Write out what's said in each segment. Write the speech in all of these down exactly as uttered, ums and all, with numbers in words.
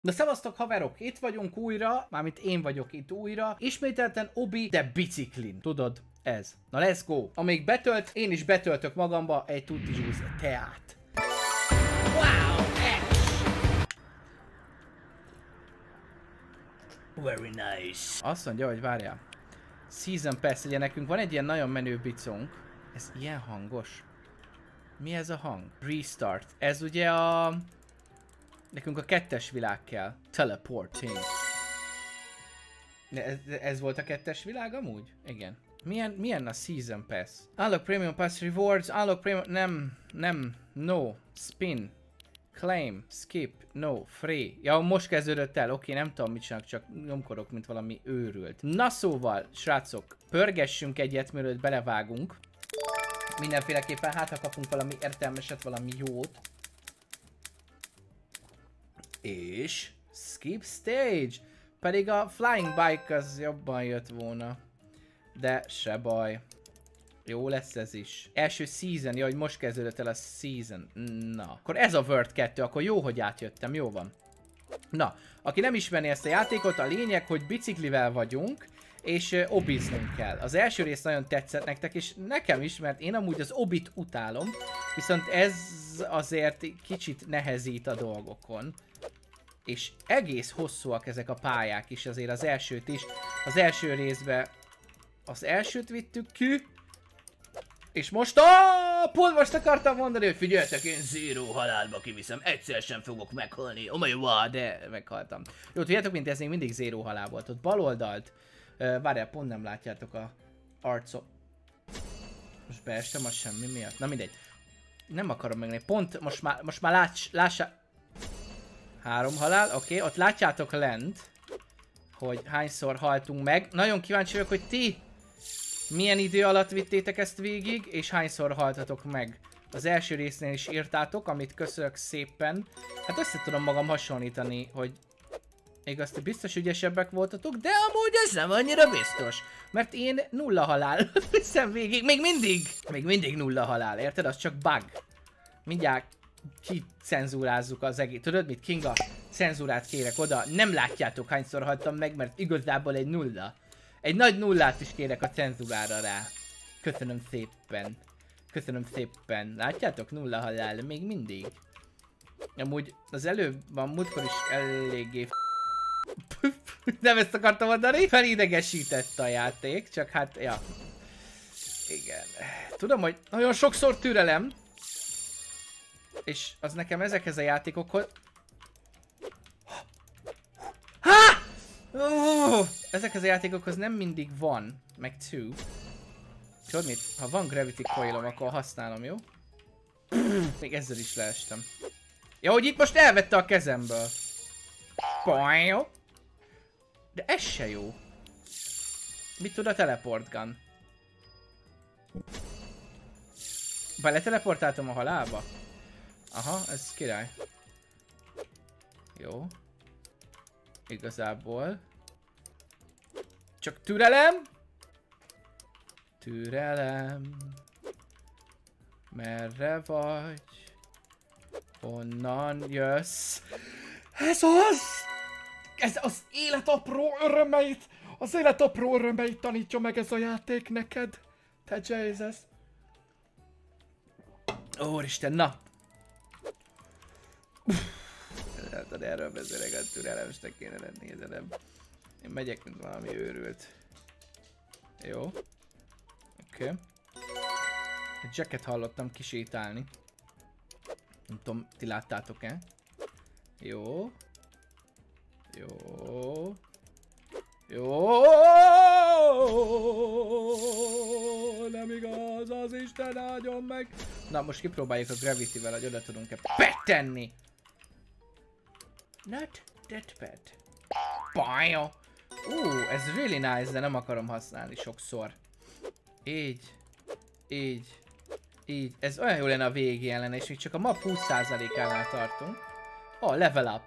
Na szevasztok haverok, itt vagyunk újra, mármint én vagyok itt újra, ismételten Obi, de biciklin, tudod, ez. Na let's go! Amíg betölt, én is betöltök magamba egy tutti juice teát. Wow, very nice. Azt mondja, hogy várjál. Season Pass, ugye nekünk van egy ilyen nagyon menő bicónk. Ez ilyen hangos. Mi ez a hang? Restart. Ez ugye a... Nekünk a kettes világ kell. Teleporting. Ez, ez volt a kettes világ amúgy? Igen. Milyen, milyen a Season Pass? Unlock Premium Pass Rewards, Unlock Premium... Nem, nem, no, Spin, Claim, Skip, no, Free. Ja, most kezdődött el, oké, nem tudom mit csinálok, csak nyomkodok, mint valami őrült. Na szóval, srácok, pörgessünk egyet, mielőtt belevágunk. Mindenféleképpen hát, ha kapunk valami értelmeset, valami jót. És skip stage. Pedig a flying bike az jobban jött volna. De se baj. Jó lesz ez is. Első season, ja, hogy most kezdődött el a season. Na, akkor ez a World kettő, akkor jó, hogy átjöttem, jó van. Na, aki nem ismerné ezt a játékot, a lényeg, hogy biciklivel vagyunk, és uh, obiznunk kell. Az első rész nagyon tetszett nektek, és nekem is, mert én amúgy az obit utálom, viszont ez azért kicsit nehezít a dolgokon. És egész hosszúak ezek a pályák is, azért az elsőt is. Az első részben az elsőt vittük ki, és most oh, pont most akartam mondani, hogy figyeljetek, én zero halálba kiviszem, egyszer sem fogok meghalni, oh my god, de meghaltam. Jó, tudjátok, mint ez még mindig zero halál volt, ott bal oldalt, uh, várjál, pont nem látjátok a arcot. Most beestem, az semmi miatt, na mindegy. Nem akarom megnézni, pont most már, most már láts, lássá... Három halál, oké, okay. Ott látjátok lent, hogy hányszor haltunk meg. Nagyon kíváncsi vagyok, hogy ti milyen idő alatt vittétek ezt végig, és hányszor haltatok meg. Az első résznél is írtátok, amit köszönök szépen. Hát össze tudom magam hasonlítani, hogy igaz, ti biztos ügyesebbek voltatok, de amúgy ez nem annyira biztos. Mert én nulla halál viszem végig, még mindig, még mindig nulla halál, érted? Az csak bug. Mindjárt kicenzúrázzuk az egész. Tudod mit, Kinga? Cenzúrát kérek oda. Nem látjátok hányszor haltam meg, mert igazából egy nulla. Egy nagy nullát is kérek a cenzúrára rá. Köszönöm szépen. Köszönöm szépen. Látjátok? Nulla halál. Még mindig. Amúgy az előbb a múltkor is eléggé nem ezt akartam mondani. Felidegesített a játék, csak hát, ja. Igen. Tudom, hogy nagyon sokszor türelem. És az nekem ezekhez a játékokhoz... Ha! Oh! Ezekhez a játékokhoz nem mindig van, meg two. Tudod mit? Ha van Gravity Coilom, akkor használom, jó? Még ezzel is leestem. Ja, hogy itt most elvette a kezemből. Poing. De ez se jó. Mit tud a teleport gun? Beleteleportáltam a halálba? Aha, ez király. Jó. Igazából. Csak türelem! Türelem. Merre vagy? Honnan jössz? Ez az! Ez az élet apró örömeit! Az élet apró örömeit tanítja meg ez a játék neked! Te Jesus! Úristen, na! Hát erről beszélek, a türelemesnek kéne lenni, de nem. Én megyek, mint valami őrült. Jó. Oké. Okay. Egy jacket hallottam kisétálni. Nem tudom, ti láttátok-e? Jó. Jó. Jó. Nem igaz, az Isten áldjon meg. Na, most kipróbáljuk a Gravity-vel, hogy oda tudunk-e betenni. Not that bad. Bája. Ú, uh, ez really nice, de nem akarom használni sokszor. Így. Így. Így. Ez olyan jó lenne a végén lenne, és még csak a map húsz százalékánál tartunk. Oh, level up.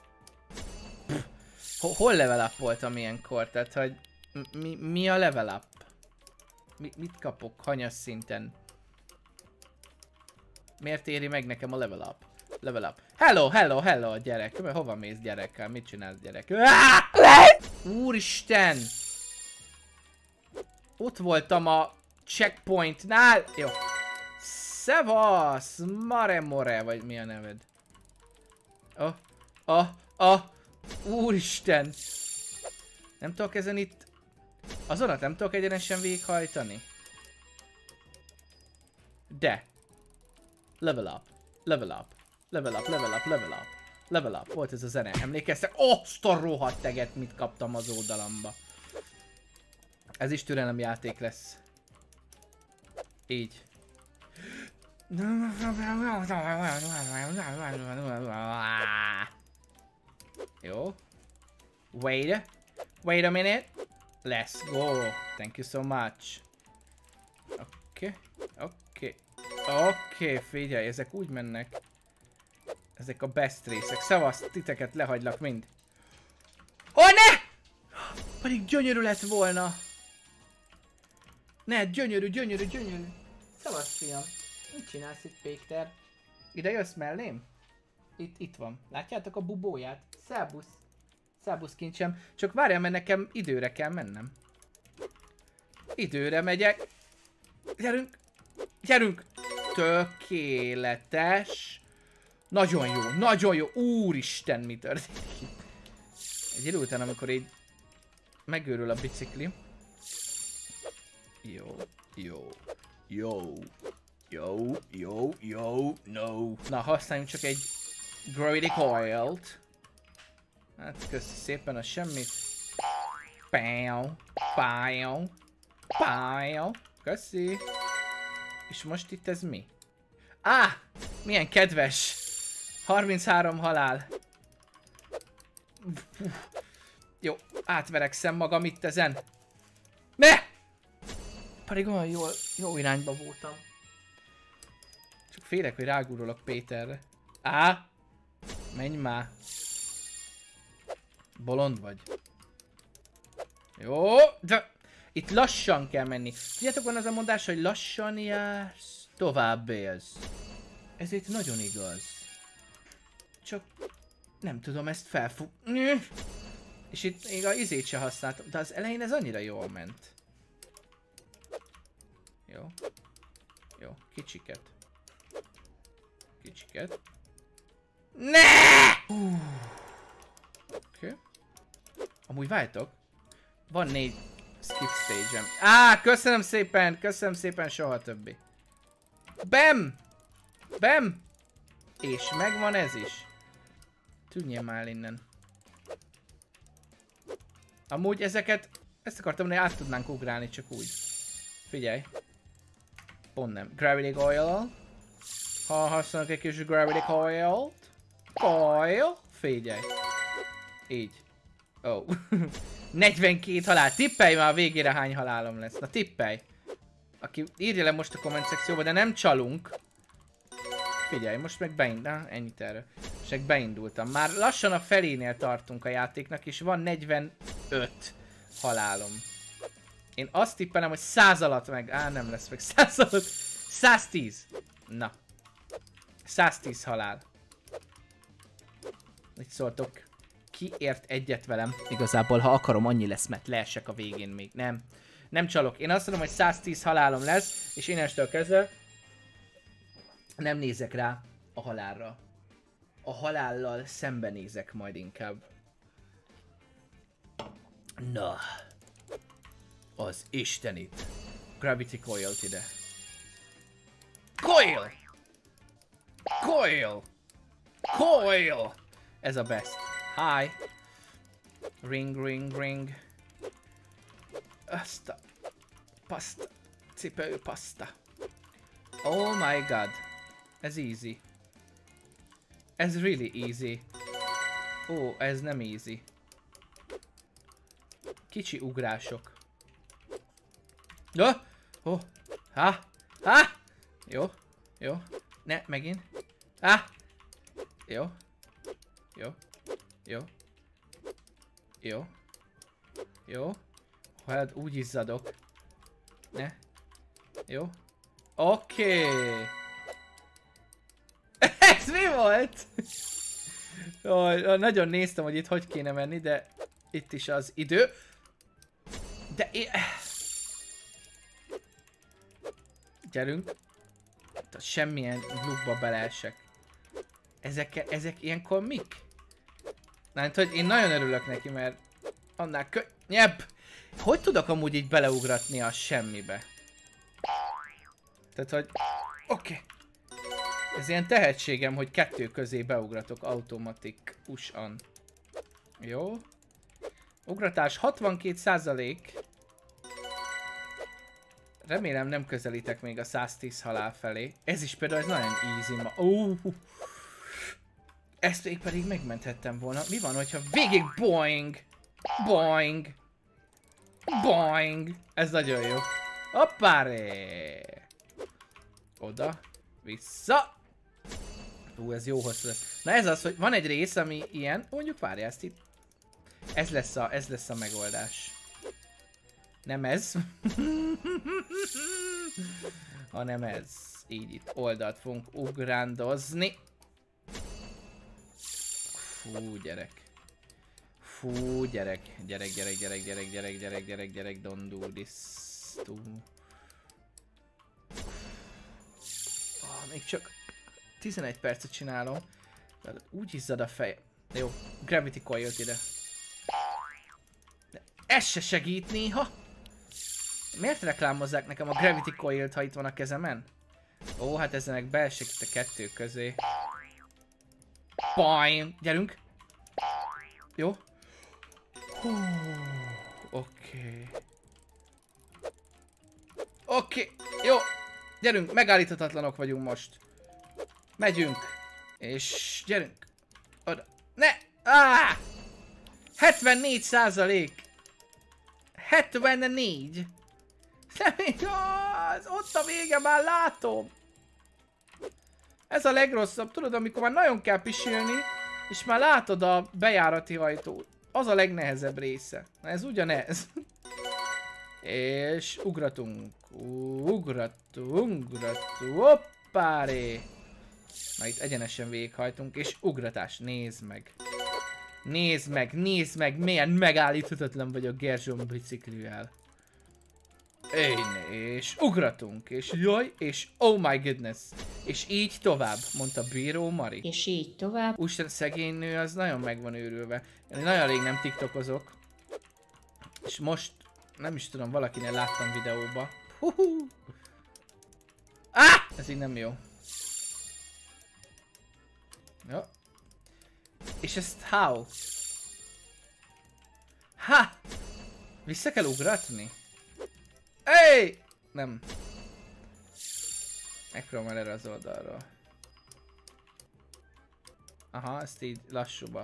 Pff, hol level up voltam ilyenkor? Tehát, hogy mi, mi a level up? Mi, mit kapok hanyas szinten? Miért éri meg nekem a level up? Level up. Hello, hello, hello, gyerek. Hova mész gyerekkel? Mit csinálsz gyerek? Úristen! Ott voltam a checkpointnál. Jó. Szevasz! Mare more, vagy mi a neved? Oh, oh, oh. Úristen! Nem tudok ezen itt... Azonat nem tudok egyenesen végighajtani? De. Level up. Level up. Level up, level up, level up. Level up. Volt ez a zene. Emlékeztek? Oh, sztor rohadt teget, mit kaptam az oldalamba. Ez is türelemjáték lesz. Így. Jó. Wait. Wait a minute. Let's go. Thank you so much. Oké. Okay. Oké. Okay. Oké, okay, figyelj, ezek úgy mennek. Ezek a best részek. Szevasz, titeket lehagylak mind. Ó, oh, ne! Pedig gyönyörű lett volna. Ne, gyönyörű, gyönyörű, gyönyörű. Szevasz, fiam. Mit csinálsz itt, Péter? Ide jössz mellém? Itt, itt van. Látjátok a bubóját? Szerbusz. Szerbusz kincsem. Csak várjál, mert nekem időre kell mennem. Időre megyek. Gyerünk. Gyerünk. Tökéletes. Nagyon jó, nagyon jó. Úristen, mi történik? Egy idő után, amikor így megőrül a bicikli. Jó, jó, jó, jó, jó, jó, no. Na, használjunk csak egy Gravity Coil-t. Hát, köszi szépen a semmit. Pájó, pájó, pájó. Köszi. És most itt ez mi? Á! Ah, milyen kedves! harminchárom halál. Jó, átverekszem magam itt ezen. Ne! Pedig olyan jól, jó irányba voltam. Csak félek, hogy rágúrolok Péterre. Á! Menj már. Bolond vagy. Jó, de itt lassan kell menni. Tudjátok, van az a mondás, hogy lassan jársz, tovább élsz. Ez itt nagyon igaz. Csak nem tudom ezt felfogni. És itt még a izét se használtam, de az elején ez annyira jól ment. Jó. Jó, kicsiket. Kicsiket. Ne! Oké. Okay. Amúgy váltok. Van négy skip stage-em. Á, köszönöm szépen, köszönöm szépen, soha többé. Bam! Bam! És megvan ez is. Tűnjél már innen. Amúgy ezeket, ezt akartam mondani, át tudnánk ugrálni, csak úgy. Figyelj. Pont nem. Gravity Coil. Ha használok egy kis Gravity Coil-t. Coil. Figyelj. Így. Oh. negyvenkét halál. Tippelj már a végére hány halálom lesz. Na tippelj. Aki írja le most a komment szekcióba, de nem csalunk. Figyelj, most meg beindultam. Ennyit erről. És meg beindultam. Már lassan a felénél tartunk a játéknak, és van negyvenöt halálom. Én azt tippelem, hogy száz alatt meg... Á, nem lesz meg száz alatt. száztíz. Na. száztíz halál. Mit szóltok? Ki ért egyet velem? Igazából, ha akarom, annyi lesz, mert leesek a végén még. Nem. Nem csalok. Én azt mondom, hogy száztíz halálom lesz, és innentől kezdve nem nézek rá a halálra. A halállal szembenézek majd inkább. Na. Az istenit. Gravity Coil-t ide. Coil! Coil! Coil! Ez a best. Hi. Ring, ring, ring. Azt a... Paszta. Cipő paszta. Oh my god. Ez easy. Ez really easy. Ó, oh, ez nem easy. Kicsi ugrások. Oh, oh, ha, ha. Jó, jó. Ne, megint. Ha. Jó. Jó. Jó. Jó. Jó. Hát úgy izzadok. Ne. Jó. Oké. Okay. Ez mi volt? Ó, nagyon néztem, hogy itt hogy kéne menni, de itt is az idő. De én... Gyerünk. Semmilyen lukba beleesek. Ezek, ezek ilyenkor mik? Nem, hogy én nagyon örülök neki, mert annál könnyebb. Hogy tudok amúgy így beleugratni a semmibe? Tehát, hogy... Oké. Okay. Ez ilyen tehetségem, hogy kettő közé beugratok automatikusan. Jó. Ugratás hatvankét százalék. Remélem nem közelítek még a száztíz halál felé. Ez is például ez nagyon easy ma. Uh, ezt még pedig megmenthettem volna. Mi van, hogyha végig boing, boing, boing. Ez nagyon jó. Hoppáré. Oda, vissza. Ú, ez jó hosszú lesz. Na ez az, hogy van egy rész, ami ilyen, mondjuk várjál ezt itt. Ez lesz a, ez lesz a megoldás. Nem ez. Hanem ez. Így itt oldalt fogunk ugrándozni. Fú, gyerek. Fú, gyerek. Gyerek, gyerek, gyerek, gyerek, gyerek, gyerek, gyerek, gyerek, don't do this. To... Oh, még csak tizenegy percet csinálom. Úgy izzad a fej. Jó, Gravity Coil-t ide. De ez se segít néha. Miért reklámozzák nekem a Gravity Coil-t, ha itt van a kezemen? Ó, hát ezenek beesik itt a kettő közé. Bajn! Gyerünk! Jó? Oké. Okay. Oké, okay. Jó! Gyerünk, megállíthatatlanok vagyunk most. Megyünk. És gyerünk. Oda. Ne! Ah! hetvennégy százalék! hetvennégy! Nem igaz! Ott a vége, már látom! Ez a legrosszabb, tudod, amikor már nagyon kell pisilni, és már látod a bejárati ajtót. Az a legnehezebb része. Na ez ugyanez. És ugratunk. Ugratunk, ugratunk. Hoppáré! Na itt egyenesen végighajtunk, és ugratás. Nézd meg. Nézd meg, nézd meg, milyen megállíthatatlan vagyok Gerzson biciklivel. Én, és ugratunk, és jaj, és oh my goodness. És így tovább, mondta Bíró Mari. És így tovább. Úristen, szegény nő, az nagyon meg van őrülve. Én nagyon rég nem tiktokozok. És most, nem is tudom, valakinél láttam videóba. Huhu. Ah! Ez így nem jó. Jó. És ezt how? Ha! Vissza kell ugratni? Hey! Nem. Megpróbálom erre az oldalról. Aha, ezt így lassúba.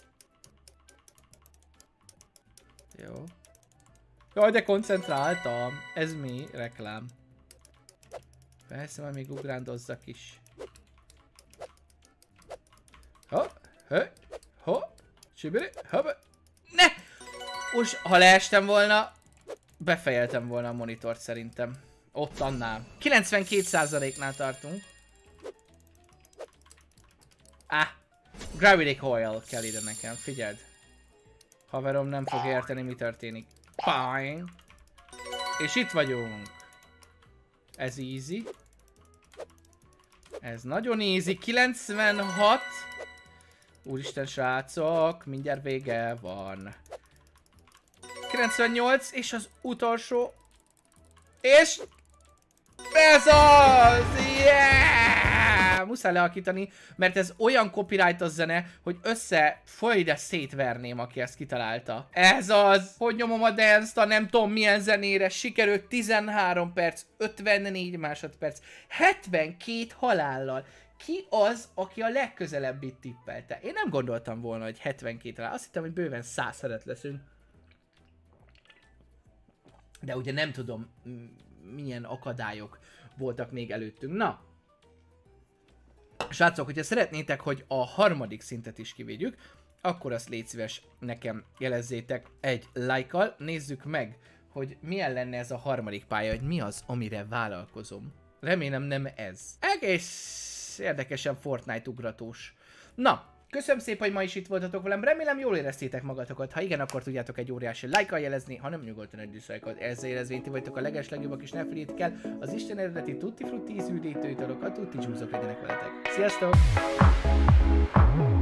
Jó. Jaj, de koncentráltam. Ez mi? Reklám. Persze, majd még ugrándozzak is. Ha, ha, ha, csibiri, ha, ne! Most, ha leestem volna, befejeltem volna a monitort szerintem. Ott annál. kilencvenkét százaléknál tartunk. Ah, Gravity Coil kell ide nekem, figyeld. Haverom nem fog érteni, mi történik. Fine. És itt vagyunk. Ez easy. Ez nagyon easy. kilencvenhat. Úristen srácok, mindjárt vége van. kilencvennyolc, és az utolsó. És... ez az! Yeah! Muszáj lealakítani, mert ez olyan copyrightos zene, hogy össze folyde szétverném, aki ezt kitalálta. Ez az! Hogy nyomom a dance-t, a nem tudom milyen zenére, sikerült tizenhárom perc, ötvennégy másodperc, hetvenkét halállal. Ki az, aki a legközelebbit tippelte? Én nem gondoltam volna, hogy hetvenkét halál. Azt hittem, hogy bőven száz felett leszünk. De ugye nem tudom, milyen akadályok voltak még előttünk. Na! Srácok, hogyha szeretnétek, hogy a harmadik szintet is kivédjük, akkor azt légy szíves nekem jelezzétek egy like-kal. Nézzük meg, hogy milyen lenne ez a harmadik pálya, hogy mi az, amire vállalkozom. Remélem nem ez. Egész érdekesen Fortnite ugratós. Na, köszönöm szépen, hogy ma is itt voltatok velem, remélem jól éreztétek magatokat, ha igen, akkor tudjátok egy óriási lájkkal jelezni, ha nem, nyugodtan egy diszlájkot. Ezzel érezvény, ti vagytok a legeslegjobbak, és ne felejtjétek el, az Isten eredeti tutti frutti ízű üdítőitalokat, tutti csúszok legyenek veletek. Sziasztok!